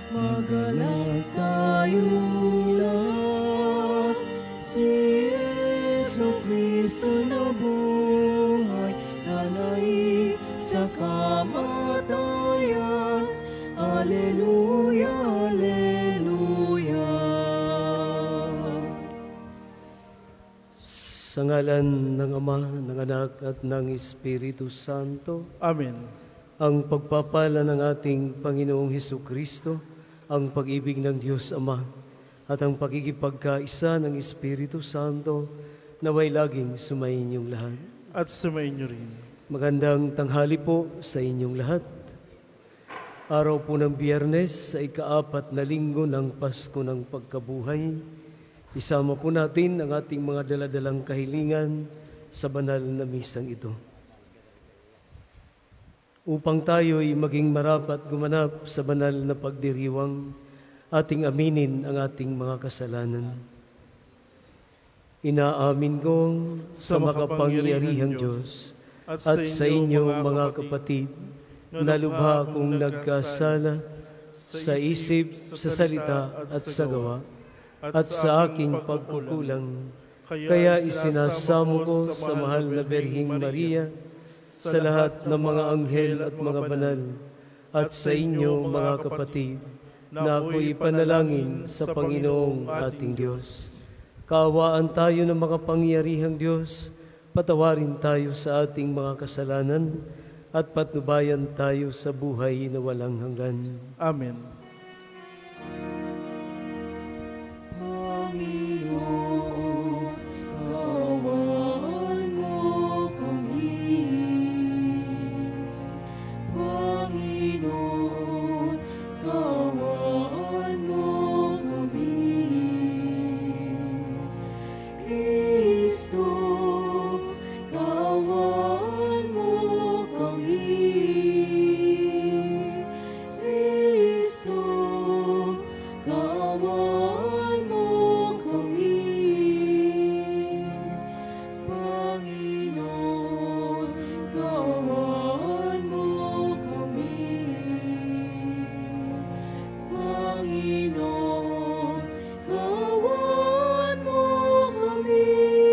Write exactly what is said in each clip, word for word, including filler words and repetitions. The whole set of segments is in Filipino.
Magalak tayong lahat, si Jesu-Cristo na buhay, nanaig sa kamatayan. Alleluia, Alleluia. Sa ngalan ng Ama, ng Anak at ng Espiritu Santo. Amen. Ang pagpapala ng ating Panginoong Hesukristo, ang pag-ibig ng Diyos Ama, at ang pagkikipagkaisa ng Espiritu Santo, naway laging sumainyong lahat. At sumainyo rin. Magandang tanghali po sa inyong lahat. Araw po ng Biyernes sa ikaapat na linggo ng Pasko ng Pagkabuhay, isama po natin ang ating mga daladalang kahilingan sa banal na misang ito. Upang tayo'y maging marapat gumanap sa banal na pagdiriwang, ating aminin ang ating mga kasalanan. Inaamin ko sa makapangyarihang Diyos at sa inyo mga kapatid, na lubha kong nagkasala sa isip, sa salita at sa gawa, at sa aking pagkukulang, kaya isinasamo ko sa mahal na Birhing Maria, sa lahat ng mga anghel at mga banal, at sa inyo mga kapatid, na ako'y ipanalangin sa Panginoong ating Diyos. Kaawaan tayo ng makapangyarihang Diyos, patawarin tayo sa ating mga kasalanan, at patnubayan tayo sa buhay na walang hanggan. Amen. Panginoon, kaawaan mo kami. Panginoon, kaawaan mo kami. Kristo, kaawaan mo kami. Kristo, kaawaan mo kami. Panginoon, kaawaan mo kami. Panginoon, kaawaan mo kami.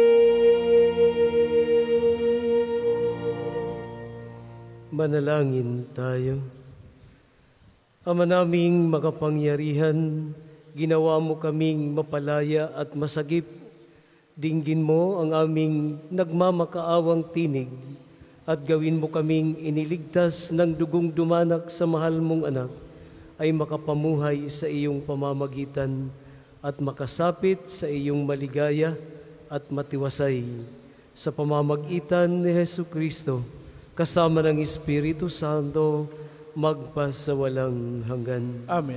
Manalangin tayo. Ama naming makapangyarihan, ginawa mo kaming mapalaya at masagip. Dinggin mo ang aming nagmamakaawang tinig at gawin mo kaming iniligtas ng dugong dumanak sa mahal mong anak, ay makapamuhay sa iyong pamamagitan at makasapit sa iyong maligaya at matiwasay sa pamamagitan ni Jesucristo, kasama ng Espiritu Santo, magpasawalang hanggan. Amen.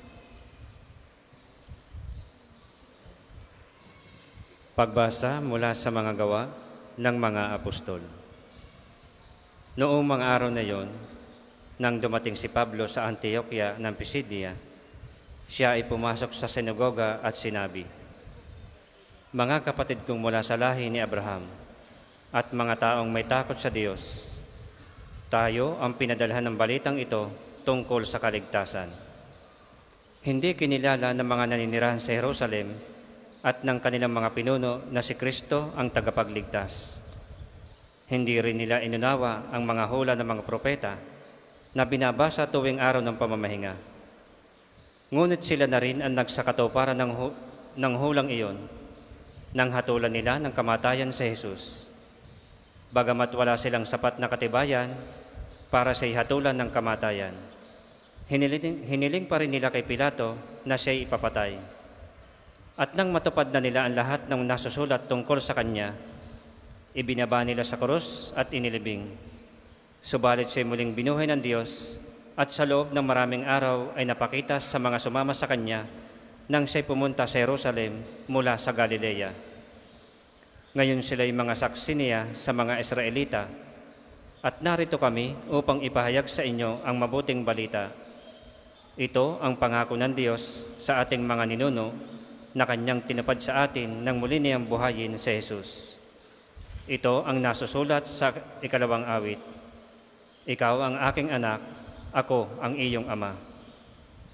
Pagbasa mula sa mga gawa ng mga apostol. Noong mga araw na yon, nang dumating si Pablo sa Antioquia ng Pisidia, siya ay pumasok sa sinagoga at sinabi, "Mga kapatid kong mula sa lahi ni Abraham at mga taong may takot sa Diyos, tayo ang pinadalhan ng balitang ito tungkol sa kaligtasan. Hindi kinilala ng mga naninirahan sa Jerusalem at ng kanilang mga pinuno na si Kristo ang tagapagligtas. Hindi rin nila inunawa ang mga hula ng mga propeta na binabasa tuwing araw ng pamamahinga. Ngunit sila na rin ang nagsakatuparan ng, hu ng hulang iyon nang hatulan nila ng kamatayan si Jesus. Bagamat wala silang sapat na katibayan para sa ihatulan ng kamatayan, hiniling, hiniling pa rin nila kay Pilato na siya'y ipapatay. At nang matupad na nila ang lahat ng nasusulat tungkol sa kanya, ibinaba nila sa krus at inilibing. Subalit siya'y muling binuhay ng Diyos at sa loob ng maraming araw ay napakita sa mga sumama sa kanya nang siya'y pumunta sa Jerusalem mula sa Galilea. Ngayon sila'y mga saksi niya sa mga Israelita at narito kami upang ipahayag sa inyo ang mabuting balita. Ito ang pangako ng Diyos sa ating mga ninuno na kanyang tinupad sa atin nang muli niyang buhayin si Jesus. Ito ang nasusulat sa ikalawang awit. Ikaw ang aking anak, ako ang iyong ama.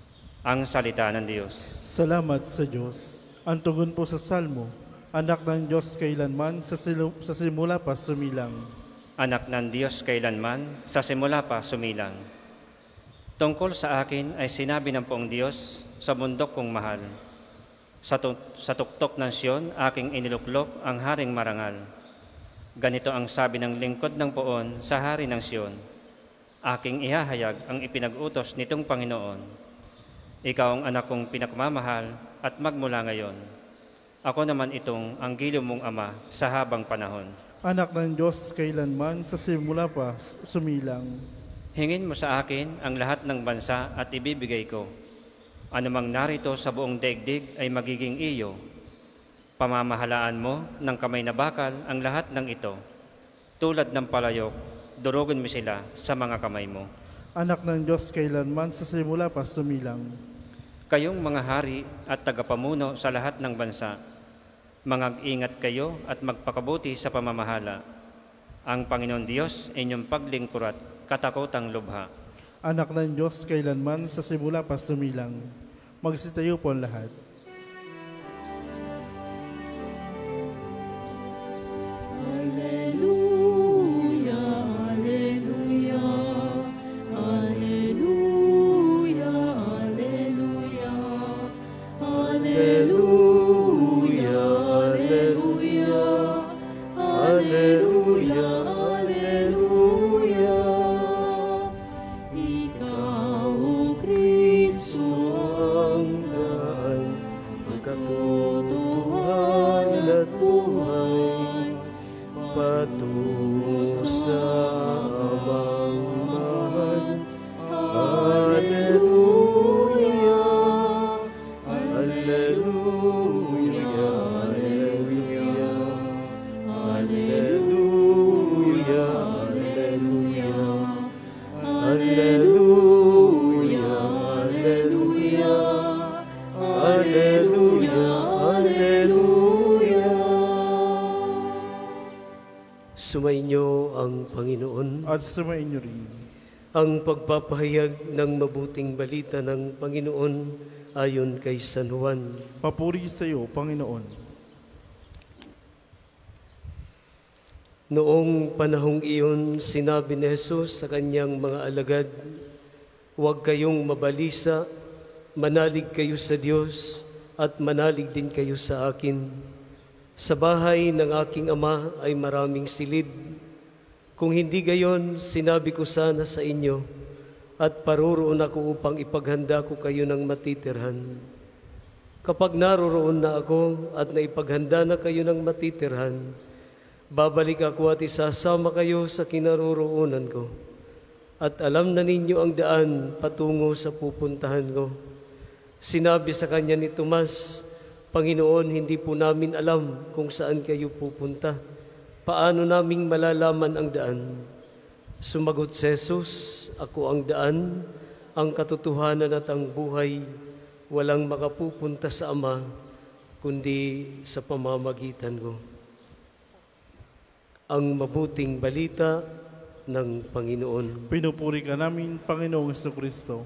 Ang salita ng Diyos. Salamat sa Diyos. Ang tugon po sa Salmo, anak ng Diyos kailanman, sa, silu- sa simula pa sumilang. Anak ng Diyos kailanman, sa simula pa sumilang. Tungkol sa akin ay sinabi ng poong Diyos sa bundok kong mahal. Sa, tu- sa tuktok ng Siyon, aking iniluklok ang haring marangal. Ganito ang sabi ng lingkod ng poon sa hari ng Siyon. Aking ihahayag ang ipinag-utos nitong Panginoon. Ikaw ang anak kong pinagmamahal at magmula ngayon. Ako naman itong ang giliw mong ama sa habang panahon. Anak ng Diyos kailanman, sa simula pa sumilang. Hingin mo sa akin ang lahat ng bansa at ibibigay ko. Anumang narito sa buong daigdig ay magiging iyo. Pamamahalaan mo ng kamay na bakal ang lahat ng ito. Tulad ng palayok, durugin mo sila sa mga kamay mo. Anak ng Diyos kailanman, sa simula pa sumilang. Kayong mga hari at tagapamuno sa lahat ng bansa, mangag-ingat kayo at magpakabuti sa pamamahala. Ang Panginoon Diyos inyong paglingkurat, katakotang lubha. Anak ng Diyos kailanman, sa simula pa sumilang. Magsitayo po ang lahat. Alleluia, alleluia, alleluia, alleluia, alleluia, alleluia, alleluia. Ikaw, O Kristo, ang daan, pagkatotohanan at buhay, patungo sa amang mahal. Alleluia, alleluia, alleluia, alleluia, alleluia, alleluia, alleluia, alleluia. Sumainyo ang Panginoon. At sumain niyo rin. Ang pagpapahayag ng mabuting balita ng Panginoon ayon kay San Juan. Papuri sa iyo, Panginoon. Noong panahong iyon, sinabi ni Jesus sa kanyang mga alagad, huwag kayong mabalisa, manalig kayo sa Diyos at manalig din kayo sa akin. Sa bahay ng aking ama ay maraming silid. Kung hindi gayon, sinabi ko sana sa inyo, at paroroon ako upang ipaghanda ko kayo ng matitirhan. Kapag naroroon na ako at naipaghanda na kayo ng matitirhan, babalik ako at isasama kayo sa kinaroroonan ko. At alam na ninyo ang daan patungo sa pupuntahan ko. Sinabi sa kanya ni Tomas, Panginoon, hindi po namin alam kung saan kayo pupunta. Paano naming malalaman ang daan? Sumagot si Jesus, ako ang daan, ang katotohanan at ang buhay. Walang makapupunta sa Ama, kundi sa pamamagitan ko. Ang mabuting balita ng Panginoon. Pinupuri ka namin, Panginoong Jesucristo.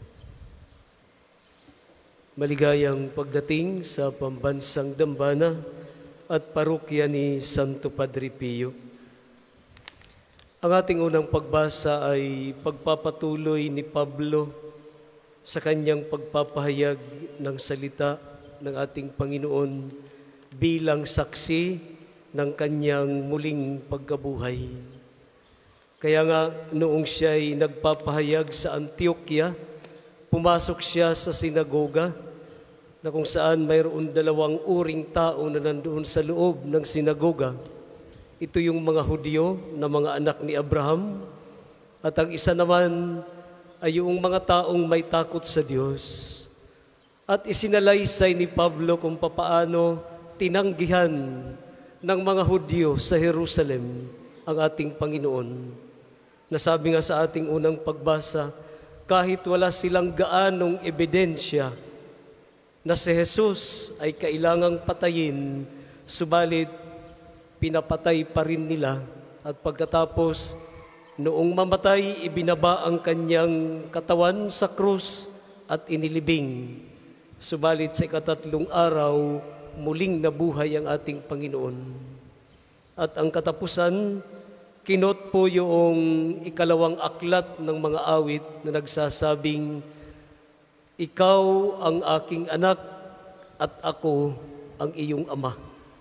Maligayang pagdating sa pambansang dambana at parokya ni Santo Padre Pio. Ang ating unang pagbasa ay pagpapatuloy ni Pablo sa kanyang pagpapahayag ng salita ng ating Panginoon bilang saksi ng kanyang muling pagkabuhay. Kaya nga noong siya ay nagpapahayag sa Antioquia, pumasok siya sa sinagoga na kung saan mayroon dalawang uring tao na nandoon sa loob ng sinagoga. Ito yung mga Hudyo na mga anak ni Abraham at ang isa naman ay yung mga taong may takot sa Diyos. At isinalaysay ni Pablo kung papaano tinanggihan ng mga Hudyo sa Jerusalem ang ating Panginoon. Nasabi nga sa ating unang pagbasa, kahit wala silang gaanong ebidensya na si Jesus ay kailangang patayin, subalit pinapatay pa rin nila at pagkatapos noong mamatay, ibinaba ang kanyang katawan sa krus at inilibing. Subalit sa ikatatlong araw, muling nabuhay ang ating Panginoon. At ang katapusan, kinot po yung ikalawang aklat ng mga awit na nagsasabing, "Ikaw ang aking anak at ako ang iyong ama."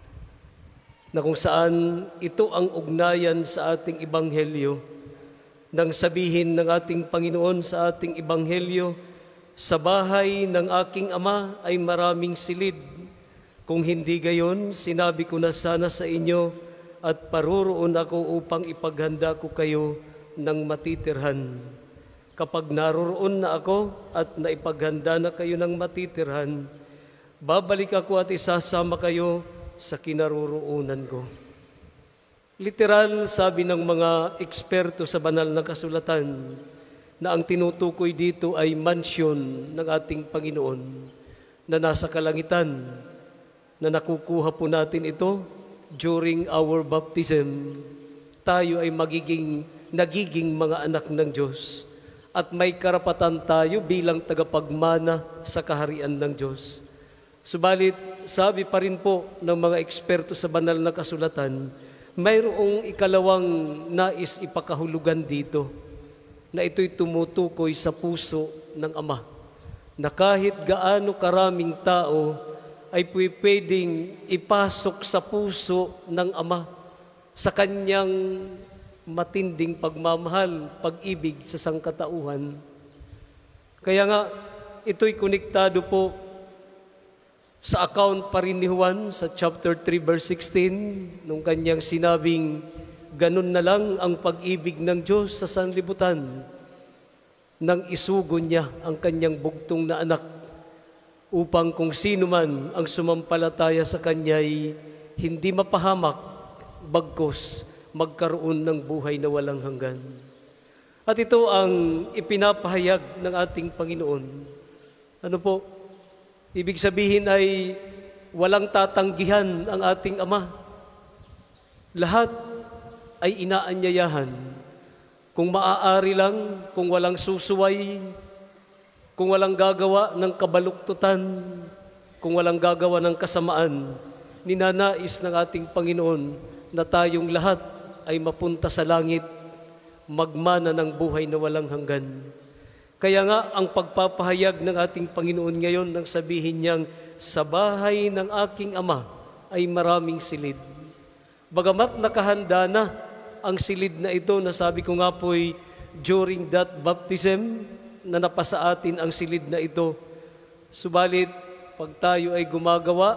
Na kung saan ito ang ugnayan sa ating Ebanghelyo, nang sabihin ng ating Panginoon sa ating Ebanghelyo, "Sa bahay ng aking ama ay maraming silid. Kung hindi gayon, sinabi ko na sana sa inyo at paroroon ako upang ipaghanda ko kayo ng matitirhan. Kapag naroroon na ako at naipaghanda na kayo ng matitirhan, babalik ako at isasama kayo sa kinaroroonan ko." Literal, sabi ng mga eksperto sa banal na kasulatan, na ang tinutukoy dito ay mansyon ng ating Panginoon na nasa kalangitan, na nakukuha po natin ito during our baptism. Tayo ay magiging, nagiging mga anak ng Diyos at may karapatan tayo bilang tagapagmana sa kaharian ng Diyos. Subalit, sabi pa rin po ng mga eksperto sa banal na kasulatan, mayroong ikalawang nais ipakahulugan dito, na ito'y tumutukoy sa puso ng Ama, na kahit gaano karaming tao ay pwedeng ipasok sa puso ng Ama sa kanyang matinding pagmamahal, pag-ibig sa sangkatauhan. Kaya nga, ito'y konektado po sa account pa rin ni Juan sa chapter three verse sixteen, nung kanyang sinabing, "Ganun na lang ang pag-ibig ng Diyos sa sanlibutan, nang isugo niya ang kanyang bugtong na anak, upang kung sino man ang sumampalataya sa kanya'y hindi mapahamak, bagkus magkaroon ng buhay na walang hanggan." At ito ang ipinapahayag ng ating Panginoon. Ano po? Ibig sabihin ay walang tatanggihan ang ating Ama. Lahat ay inaanyayahan. Kung maaari lang, kung walang susuway, kung walang gagawa ng kabaluktutan, kung walang gagawa ng kasamaan, ninanais ng ating Panginoon na tayong lahat ay mapunta sa langit, magmana ng buhay na walang hanggan. Kaya nga, ang pagpapahayag ng ating Panginoon ngayon nang sabihin niyang, "Sa bahay ng aking Ama ay maraming silid." Bagamat nakahanda na ang silid na ito, na sabi ko nga po'y during that baptism, na napasa atin ang silid na ito. Subalit, pag tayo ay gumagawa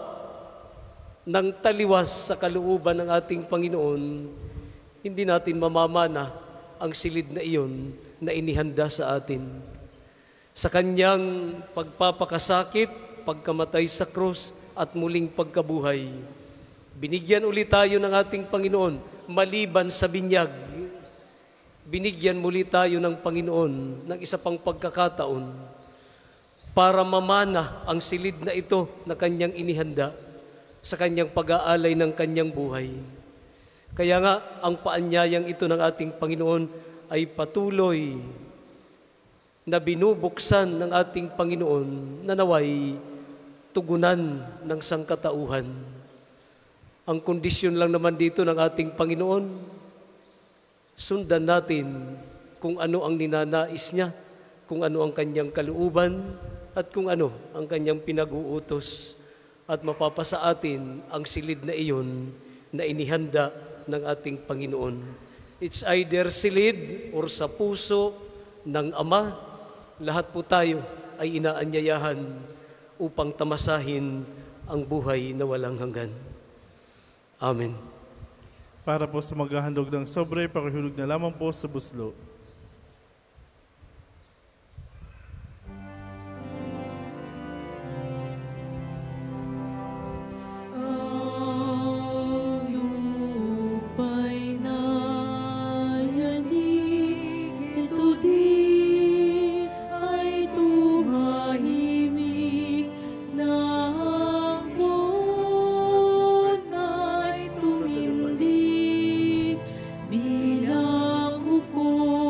ng taliwas sa kalooban ng ating Panginoon, hindi natin mamamana ang silid na iyon na inihanda sa atin. Sa kanyang pagpapakasakit, pagkamatay sa krus, at muling pagkabuhay, binigyan ulit tayo ng ating Panginoon, maliban sa binyag. Binigyan muli tayo ng Panginoon ng isa pang pagkakataon para mamana ang silid na ito na kanyang inihanda sa kanyang pag-aalay ng kanyang buhay. Kaya nga, ang paanyayang ito ng ating Panginoon ay patuloy na binubuksan ng ating Panginoon na naway tugunan ng sangkatauhan. Ang kondisyon lang naman dito ng ating Panginoon, sundan natin kung ano ang ninanais niya, kung ano ang kanyang kalooban, at kung ano ang kanyang pinag-uutos, at mapapasa atin ang silid na iyon na inihanda ng ating Panginoon. It's either silid or sa puso ng Ama. Lahat po tayo ay inaanyayahan upang tamasahin ang buhay na walang hanggan. Amen. Para po sa maghahandog ng sobre, pakihulog na lamang po sa buslo. Bilang upo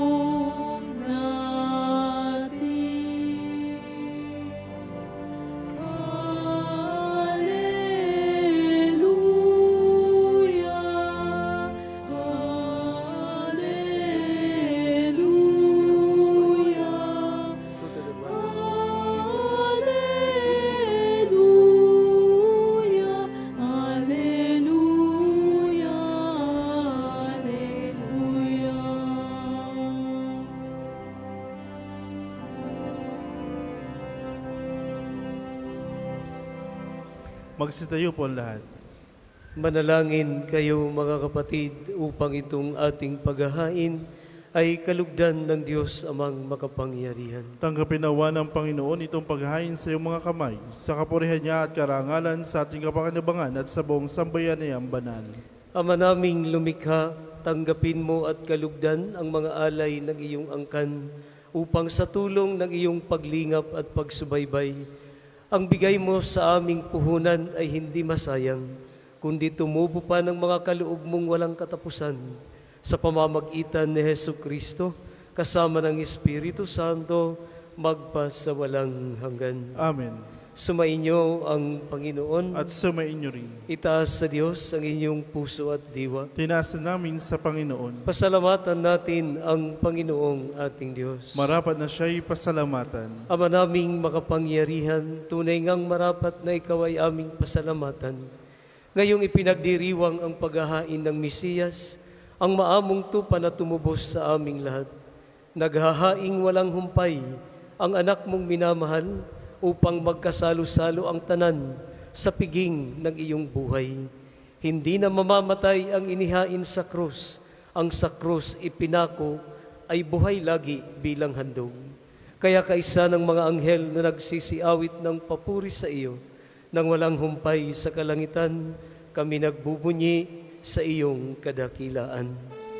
Magsitayo po ang lahat. Manalangin kayo mga kapatid upang itong ating paghahain ay kalugdan ng Diyos amang makapangyarihan. Tanggapin nawa ng Panginoon itong paghahain sa iyong mga kamay, sa kapurihan niya at karangalan sa ating kapakinabangan at sa buong sambayan niyang banal. Ama naming lumikha, tanggapin mo at kalugdan ang mga alay ng iyong angkan upang sa tulong ng iyong paglingap at pagsubaybay, ang bigay mo sa aming puhunan ay hindi masayang, kundi tumubo pa ng mga kaloob mong walang katapusan sa pamamagitan ni Hesu Kristo, kasama ng Espiritu Santo, magpa sa walang hanggan. Amen. Sumainyo ang Panginoon At sumainyo rin. itaas sa Diyos ang inyong puso at diwa. Tinasa namin sa Panginoon. Pasalamatan natin ang Panginoong ating Diyos. Marapat na siya'y pasalamatan. Ama naming makapangyarihan, tunay ngang marapat na ikaw ay aming pasalamatan. Ngayong ipinagdiriwang ang paghahain ng Mesiyas, ang maamong tupa na tumubos sa aming lahat. Naghahaing walang humpay ang anak mong minamahal upang magkasalo-salo ang tanan sa piging ng iyong buhay. Hindi na mamamatay ang inihain sa krus. Ang sa krus ipinako ay buhay lagi bilang handog. Kaya kaisa ng mga anghel na nagsisiawit ng papuri sa iyo, nang walang humpay sa kalangitan, kami nagbubunyi sa iyong kadakilaan.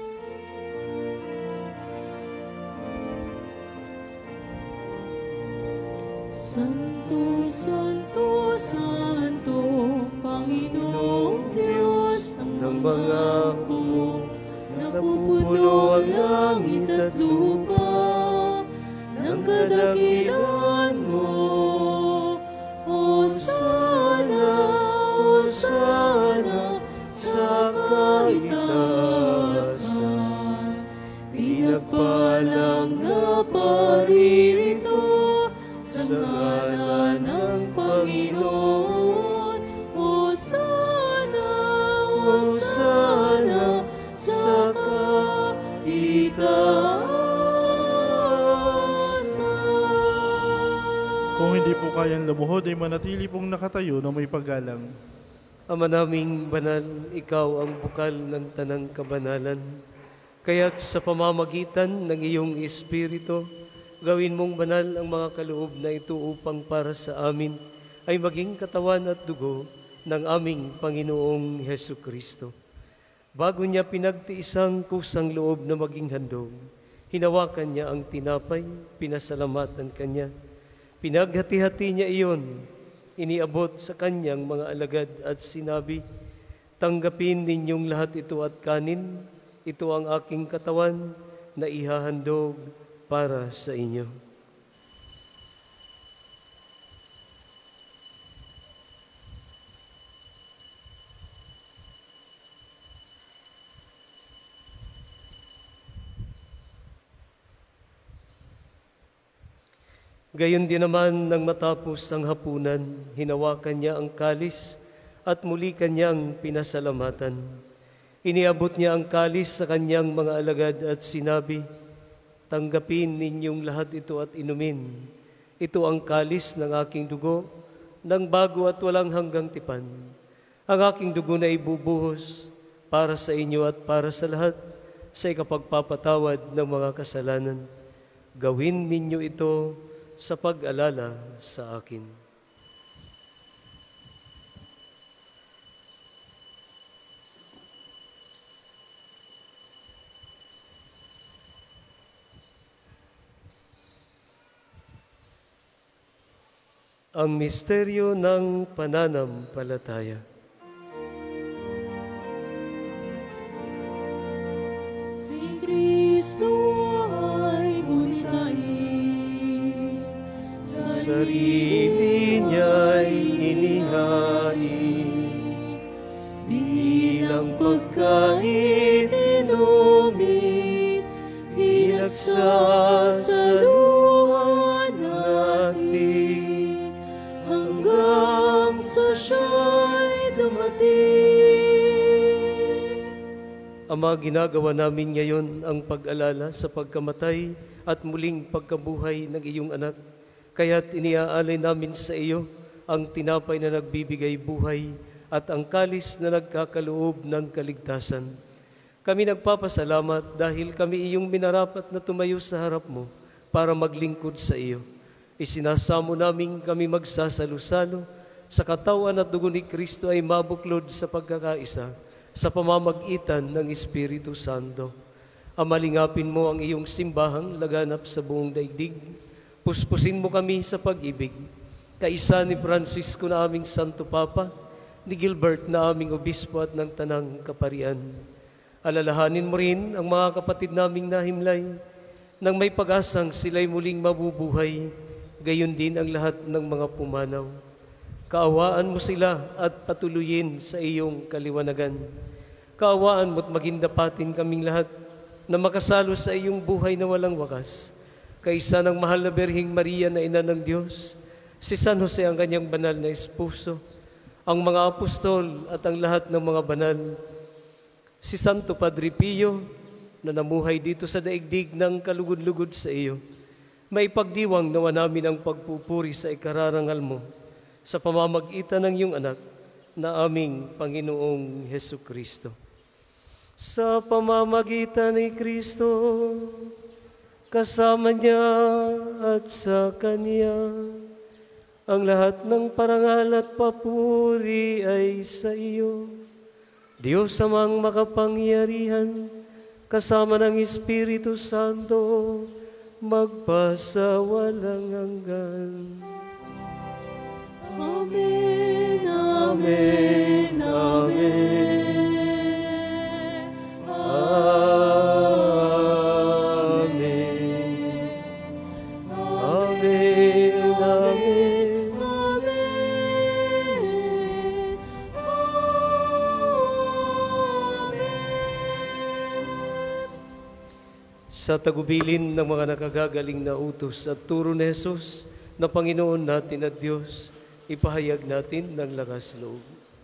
Santo, Santo, Santo, Panginoong Diyos ng mga hukbo, napupuno ang langit at lupa ng kadakilan mo. Hosana, Hosana sa kaitaasan, pinagpalang na paririto sa ngalan ng Panginoon. Hosana, Hosana sa kaitaasan. Kung hindi po kayang lumuhod, ay manatili pong nakatayo na may paggalang. Ama naming banal, ikaw ang bukal ng tanang kabanalan. Kaya't sa pamamagitan ng iyong Espiritu, gawin mong banal ang mga kaloob na ito upang para sa amin ay maging katawan at dugo ng aming Panginoong Hesu Kristo. Bago niya pinagtiisang kusang loob na maging handog, hinawakan niya ang tinapay, pinasalamatan kanya. Pinaghati-hati niya iyon, iniabot sa kanyang mga alagad at sinabi, "Tanggapin ninyong lahat ito at kanin, ito ang aking katawan na ihahandog para sa inyo." Gayon din naman nang matapos ang hapunan, hinawakan niya ang kalis at muli kanyang pinasalamatan. Iniabot niya ang kalis sa kanyang mga alagad at sinabi, "Tanggapin ninyong lahat ito at inumin. Ito ang kalis ng aking dugo, ng bago at walang hanggang tipan. Ang aking dugo na ibubuhos para sa inyo at para sa lahat sa ikapagpapatawad ng mga kasalanan. Gawin ninyo ito sa pag-alala sa akin." Ang misteryo ng pananampalataya. Si Kristo ay gunitain, Sarili niya'y inihain, bilang pagkain inumit, pinagsasaluhan natin, hanggang sa siya'y dumating. Ama, ginagawa namin ngayon ang pag-alala sa pagkamatay at muling pagkabuhay ng iyong anak. Kaya't iniaalay namin sa iyo ang tinapay na nagbibigay buhay at ang kalis na nagkakaloob ng kaligtasan. Kami nagpapasalamat dahil kami iyong minarapat na tumayo sa harap mo para maglingkod sa iyo. Isinasamo namin kami magsasalo-salo sa katawan at dugo ni Kristo ay mabuklod sa pagkakaisa sa pamamagitan ng Espiritu Santo. Amalingapin mo ang iyong simbahang laganap sa buong daigdig. Puspusin mo kami sa pag-ibig. Kaisa ni Francisco na aming Santo Papa, ni Gilbert na aming Obispo at ng Tanang Kaparian. Alalahanin mo rin ang mga kapatid naming nahimlay nang may pag-asang sila'y muling mabubuhay, gayon din ang lahat ng mga pumanaw. Kaawaan mo sila at patuloyin sa iyong kaliwanagan. Kaawaan mo't magindapatin kaming lahat na makasalo sa iyong buhay na walang wakas. Kaisa ng mahal na Birheng Maria na Ina ng Diyos, si San Jose ang kanyang banal na esposo, ang mga apostol at ang lahat ng mga banal, si Santo Padre Pio na namuhay dito sa daigdig ng kalugod-lugod sa iyo, may pagdiwang nawa namin ang pagpupuri sa ikararangal mo sa pamamagitan ng iyong anak na aming Panginoong Hesukristo. Sa pamamagitan ni Kristo, kasama niya at sa Kanya, ang lahat ng parangal at papuri ay sa iyo. Diyos amang makapangyarihan, kasama ng Espiritu Santo, magpasawalang hanggan. Amen, amen, amen. Amen. Amen. Amen. Sa tagubilin ng mga nakagagaling na utos at turo ni Jesus na Panginoon natin at Diyos, ipahayag natin ng lakas loob.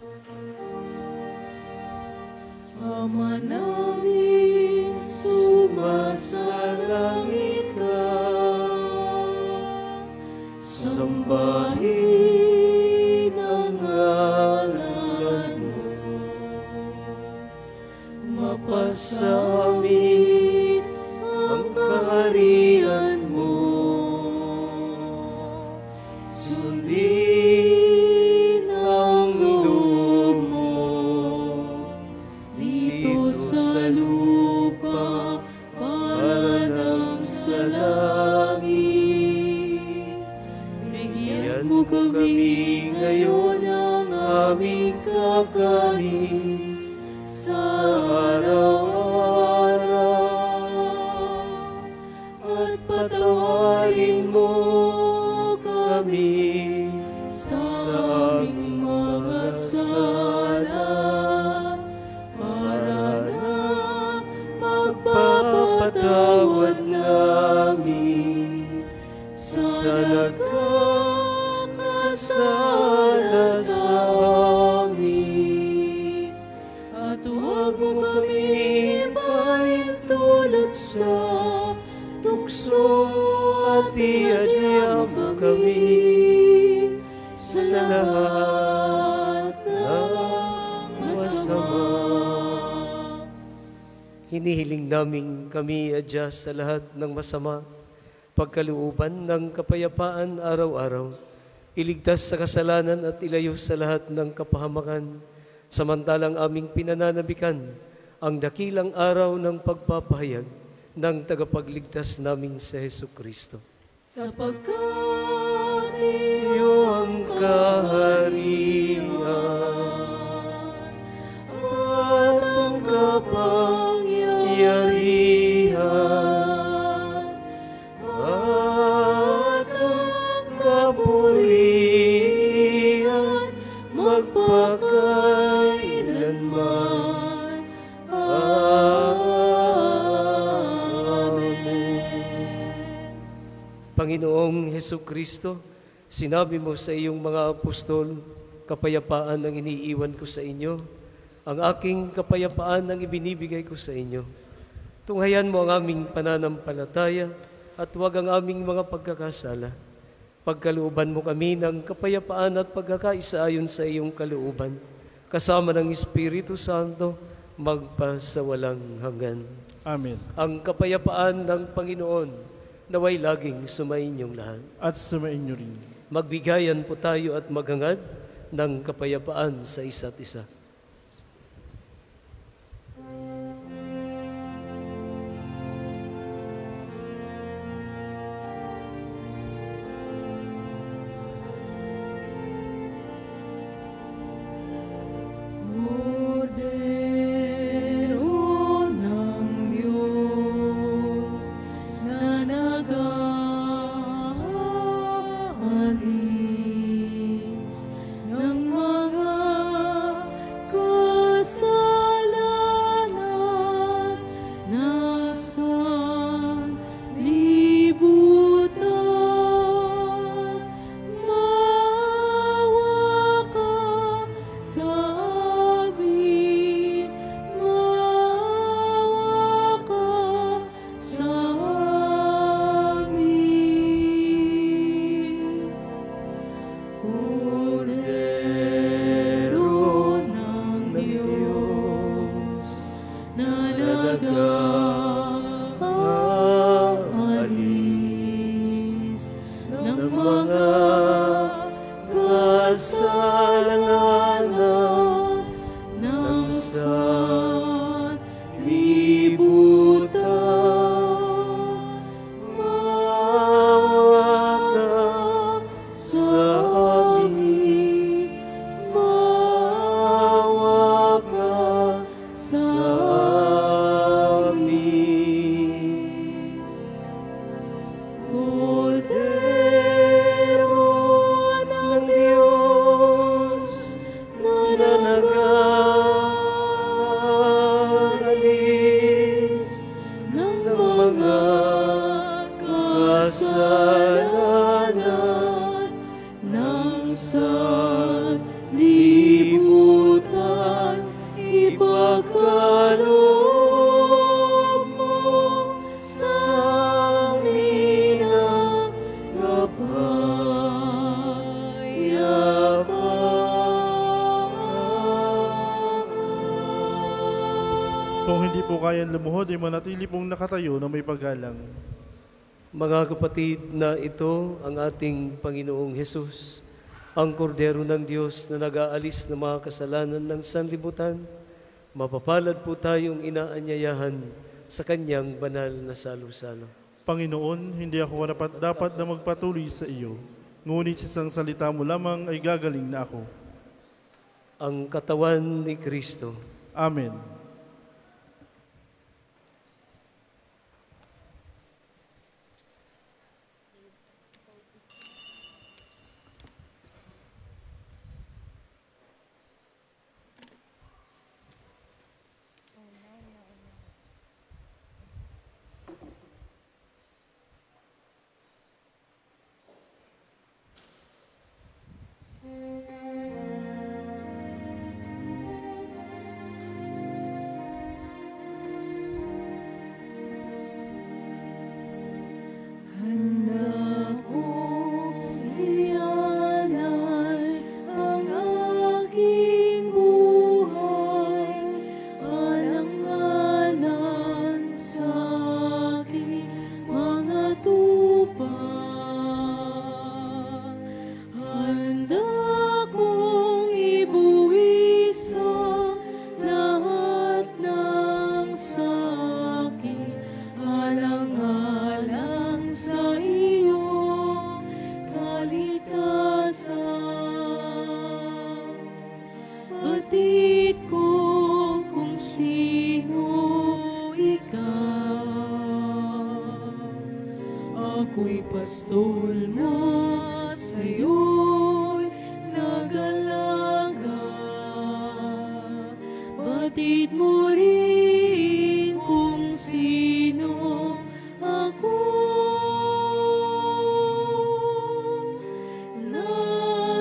Ama namin, sumasalangit ka, sambahin ang ngalan mo, mapasa amin ang kaharian mo, sundin ang loob mo dito sa lupa para ng sa langit. Bigyan mo kami ngayon ng aming kakanin sa araw-araw, at patawarin mo kami sa aming mga sala, para na magpapatawad namin sa nagkakasala sa amin. At huwag mo kami paintulot sa tukso, at iadya mo kami sa lahat ng masama. Hinihiling namin kami adya sa lahat ng masama, pagkalooban ng kapayapaan araw-araw, iligtas sa kasalanan at ilayo sa lahat ng kapahamakan, samantalang aming pinananabikan ang dakilang araw ng pagpapahayag ng tagapagligtas naming sa Hesukristo. Sapagkat Iyo ang kaharian at ang kapangyarihan at ang kapurihan magpakailanman. Panginoong Hesukristo, sinabi mo sa iyong mga apostol, kapayapaan ang iniiwan ko sa inyo, ang aking kapayapaan ang ibinibigay ko sa inyo. Tunghayan mo ang aming pananampalataya at huwag ang aming mga pagkakasala. Pagkalooban mo kami ng kapayapaan at pagkakaisa ayon sa iyong kalooban, kasama ng Espiritu Santo, magpasawalang hanggan. Amen. Ang kapayapaan ng Panginoon, naway laging sumainyong lahat. At sumainyo rin. Magbigayan po tayo at maghangad ng kapayapaan sa isa't isa. Kung hindi po kayang lumuhod, ay manatili pong nakatayo na may paggalang. Mga kapatid, na ito ang ating Panginoong Hesus, ang kordero ng Diyos na nag-aalis ng mga kasalanan ng sanlibutan. Mapapalad po tayong inaanyayahan sa kanyang banal na salo-salo. Panginoon, hindi ako dapat, dapat na magpatuloy sa iyo, ngunit sa isang salita mo lamang ay gagaling na ako. Ang katawan ni Kristo. Amen. Ako'y pastol mo, sa'yo'y nag-alaga. Batid mo rin kung sino ako.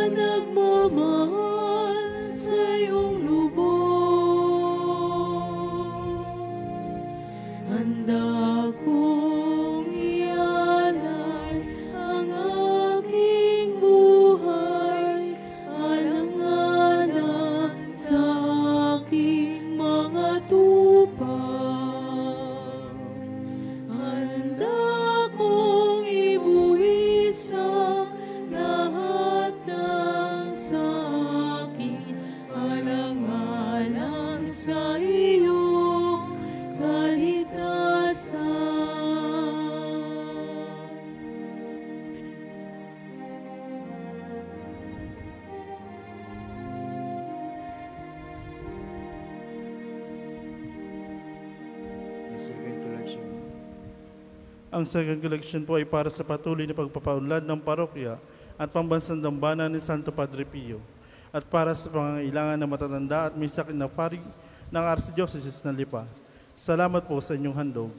Ang second collection po ay para sa patuloy na pagpapaunlad ng parokya at pambansang dambana ni Santo Padre Pio at para sa pangangailangan ng matatanda at may sakit na pari ng Archdiocese ng Lipa. Salamat po sa inyong handog.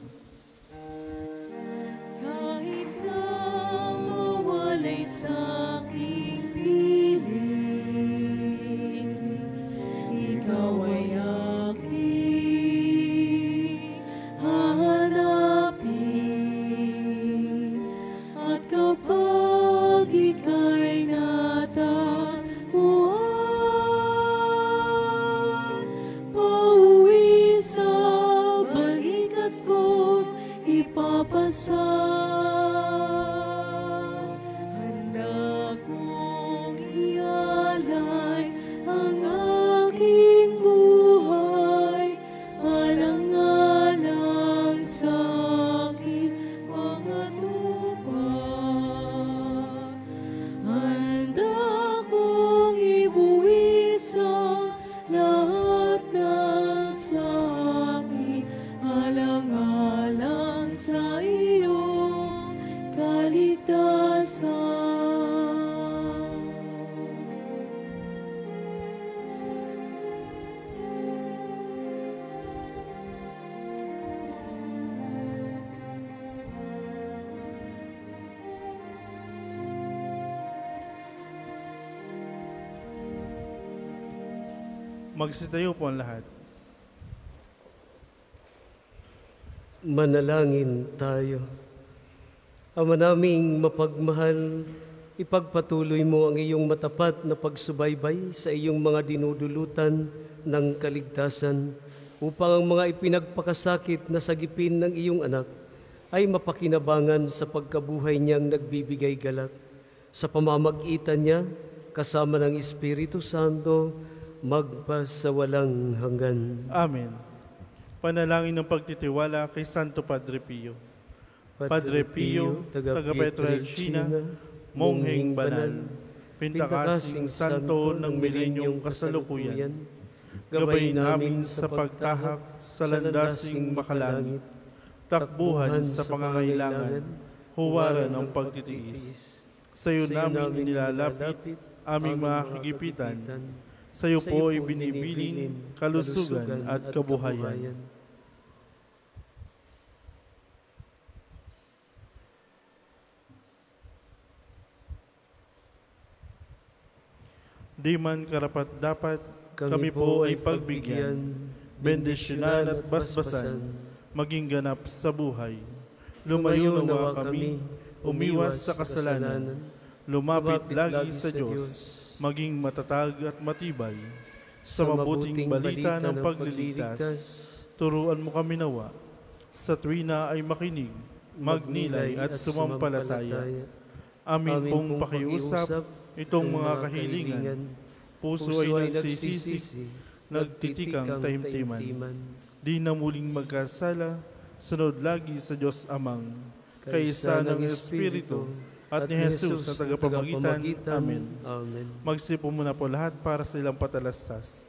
Kahit na mawalay sa aking piling, ikaw ay aking hahanapin. At kapag ika'y natagpuan, pauwi sa balikat ko ipapasa. Handa kong ialay ang aking buhay, alang-alang sa aking mga tupa. Handa kong ibuwis ang lahat ng sa akin, alang-alang sa iyong kaligtasan. Magsitayo po ang lahat. Manalangin tayo. Ama naming mapagmahal, ipagpatuloy mo ang iyong matapat na pagsubaybay sa iyong mga dinudulutan ng kaligtasan upang ang mga ipinagpakasakit na sagipin ng iyong anak ay mapakinabangan sa pagkabuhay niyang nagbibigay galak. Sa pamamagitan niya, kasama ng Espiritu Santo, magpasawalang hanggan. Amen. Panalangin ng pagtitiwala kay Santo Padre Pio. Padre Pio, taga Pietrelcina, mongheng banal, pintakasing santo ng milenyong kasalukuyan, gabay namin sa pagtahak sa landasing makalangit, takbuhan sa pangangailangan, huwaran ng pagtitiis. Sa iyo namin inilalapit aming mga kagipitan, sa iyo po ay binibilin kalusugan at kabuhayan. Di man karapat-dapat, kami po ay pagbigyan, bendisyonan at basbasan, maging ganap sa buhay. Lumayo nawa kami, umiwas sa kasalanan, lumapit lagi sa Diyos, maging matatag at matibay. Sa mabuting balita ng pagliligtas, turuan mo kami nawa, sa tuwina ay makinig, magnilay at sumampalataya. Amin pong pakiusap, itong mga kahilingan, puso ay nagsisisi, nagtitikang taimtiman. Di na muling magkasala, sunod lagi sa Diyos Amang, kaisa ng Espiritu, at ni Jesus na tagapamagitan. Amen. Amen. Magsipo muna po lahat para sa ilang patalastas.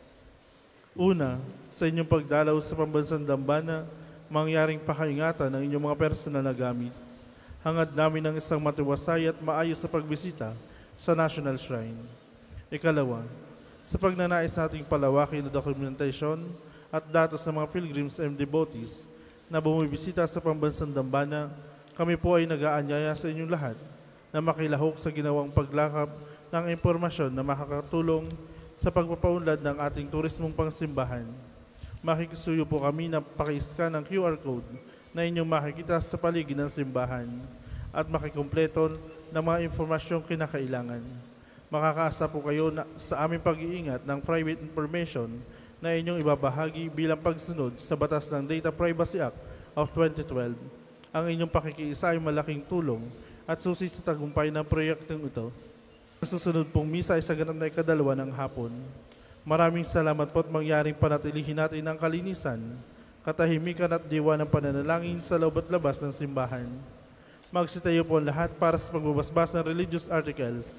Una, sa inyong pagdalaw sa pambansang dambana, mangyaring pakaingatan ng inyong mga personal na gamit. Hangad namin ng isang matiwasay at maayos sa pagbisita sa National Shrine. Ikalawa, sa pagnanais nating palawakin na dokumentasyon at datos ng mga pilgrims and devotees na bumibisita sa pambansang dambana, kami po ay nag-aanyaya sa inyong lahat na makilahok sa ginawang paglakap ng impormasyon na makakatulong sa pagpapaunlad ng ating turismong pangsimbahan. Makikisuyo po kami na paki-scan ng Q R code na inyong makikita sa paligid ng simbahan at makikumpleto ng mga impormasyong kinakailangan. Makakaasa po kayo na, sa aming pag-iingat ng private information na inyong ibabahagi bilang pagsunod sa batas ng Data Privacy Act of twenty twelve. Ang inyong pakikiisa ay malaking tulong at susi sa tagumpay ng proyektong ito. Ang susunod pong misa ay sa ganap na ikadalawa ng hapon. Maraming salamat po at mangyaring panatilihin natin ang kalinisan, katahimikan at diwa ng pananalangin sa loob at labas ng simbahan. Magsitayo po ang lahat para sa pagbabasbas ng religious articles.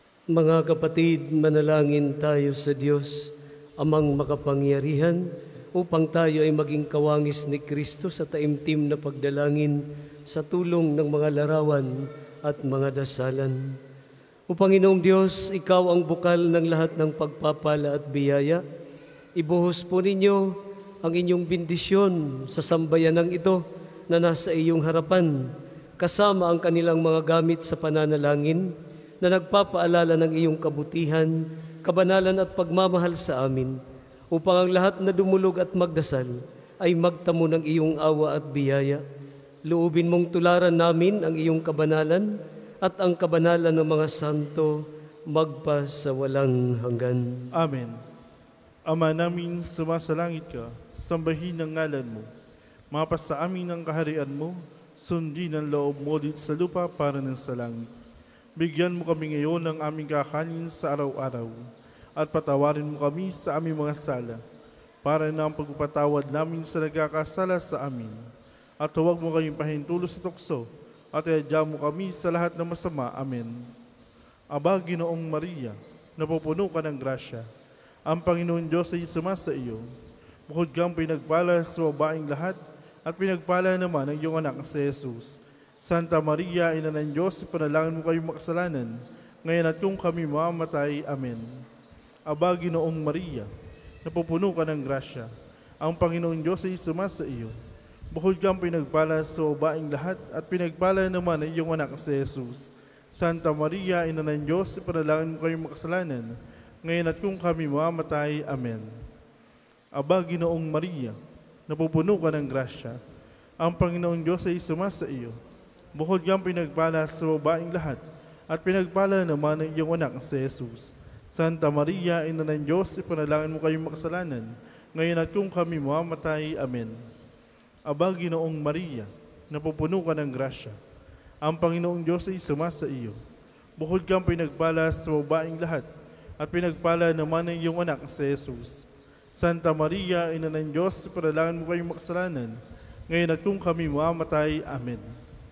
Mga kapatid, manalangin tayo sa Diyos, amang makapangyarihan, upang tayo ay maging kawangis ni Kristo sa taimtim na pagdalangin sa tulong ng mga larawan at mga dasalan. O Panginoong Diyos, Ikaw ang bukal ng lahat ng pagpapala at biyaya. Ibuhos po ninyo ang inyong bendisyon sa sambayanang ito na nasa iyong harapan, kasama ang kanilang mga gamit sa pananalangin na nagpapaalala ng iyong kabutihan, kabanalan at pagmamahal sa amin, upang ang lahat na dumulog at magdasal ay magtamo ng iyong awa at biyaya. Loobin mong tularan namin ang iyong kabanalan at ang kabanalan ng mga santo magpa sa walang hanggan. Amen. Ama namin, sumasalangit ka, sambahin ang ngalan mo. Mapas sa amin ang kaharian mo, sundin ang loob mo dito sa lupa para ng sa langit. Bigyan mo kami ngayon ng aming kakanin sa araw-araw, at patawarin mo kami sa aming mga sala, para na ang pagpapatawad namin sa nagkakasala sa amin. At huwag mo kaming pahintulo sa tukso, at iadya mo kami sa lahat ng masama. Amen. Aba, Ginoong Maria, napupuno ka ng grasya, ang Panginoon Diyos ay sumasa iyo. Bukod kang pinagpala sa babaeng lahat, at pinagpala naman ang iyong anak si Jesus. Santa Maria, Ina ng Diyos, ipanalangin mo kayong makasalanan, ngayon at kung kami mamamatay. Amen. Aba, Ginoong Maria, napupuno ka ng grasya, ang Panginoon Diyos ay sumasa iyo. Bukod kang pinagpala sa babaeng lahat, at pinagpala naman ang iyong anak si Jesus. Santa Maria, Ina ng Diyos, ipanalangin mo kayong makasalanan, ngayon at kung kami mamamatay. Amen. Aba, Ginoong Maria, napupuno ka ng grasya, ang Panginoong Diyos ay sumasa iyo. Bukod kang pinagpala sa babaeng lahat, at pinagpala naman ang iyong anak si Jesus. Santa Maria, Ina ng Diyos, ipanalangin mo kayong makasalanan, ngayon at kung kami mamamatay. Amen. Aba, Ginoong Maria, napupuno ka ng grasya, ang Panginoong Diyos ay sumasa iyo. Bukod kang pinagpala sa babaeng lahat, at pinagpala naman ang iyong anak si Jesus. Santa Maria, Ina ng Diyos, ipanalangin mo kayong makasalanan, ngayon at kung kami mamamatay. Amen.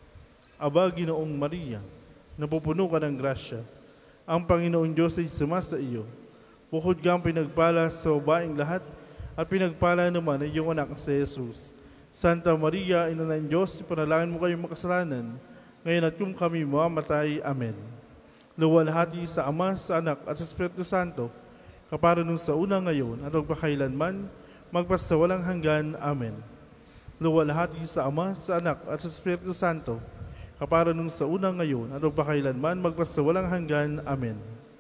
Aba, Ginoong Maria, napupuno ka ng grasya, ang Panginoong Diyos ay sumasa iyo. Bukod kang pinagpala sa babaeng lahat, at pinagpala naman ang iyong anak si Jesus. Santa Maria, Ina ng Diyos, ipanalangin mo kayong makasalanan, ngayon at kung kami mamamatay. Amen. Luwalhati sa Ama, sa Anak, at sa Espiritu Santo, kapara nung sa una ngayon, at magpakailanman, magpasawalang hanggan. Amen. Luwalhati sa Ama, sa Anak, at sa Espiritu Santo, kapara nung sa una ngayon, at magpakailanman, magpasawalang hanggan. Amen.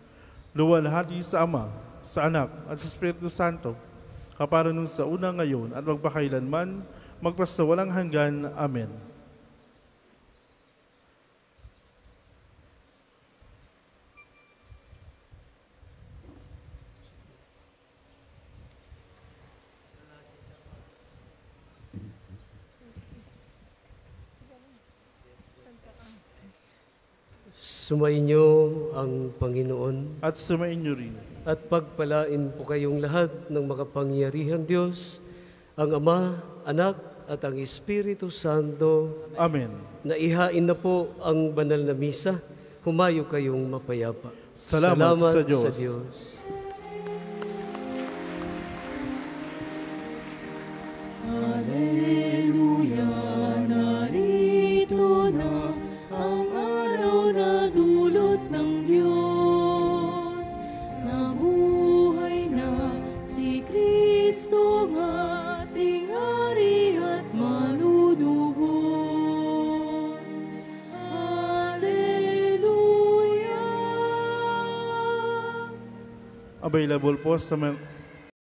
Luwalhati sa Ama, sa Anak, at sa Espiritu Santo, kapara nung sa una ngayon, at magpakailanman, magpasawalang hanggan. Amen. Sumainyo ang Panginoon, At sumainyo rin. at pagpalain po kayong lahat ng makapangyarihang Diyos, ang Ama, Anak, at ang Espiritu Santo, Amen. na ihain na po ang banal na misa. Humayo kayong mapayapa. Salamat sa Diyos. Sa Diyos. Hallelujah, narito na ang araw na dulot ng Diyos. Nabuhay na si Kristo ng ating hari at manunubos. Hallelujah. Available po sa mga